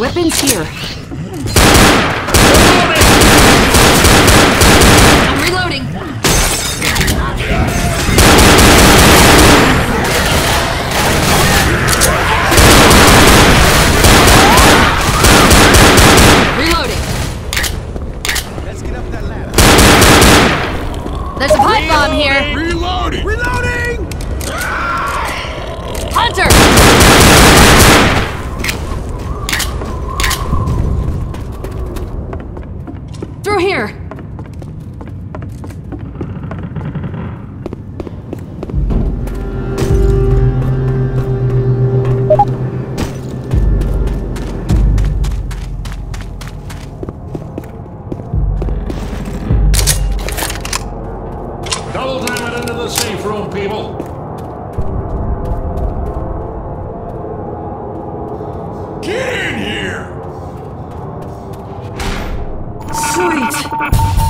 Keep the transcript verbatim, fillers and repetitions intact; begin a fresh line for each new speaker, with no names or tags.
Weapons here. I'm reloading. Reloading.
Let's get up that ladder.
There's a pipe bomb here.
Reloading! Reloading!
Hunter! Through here.
Double time it into the safe room, people.
Get in here!
Sweet.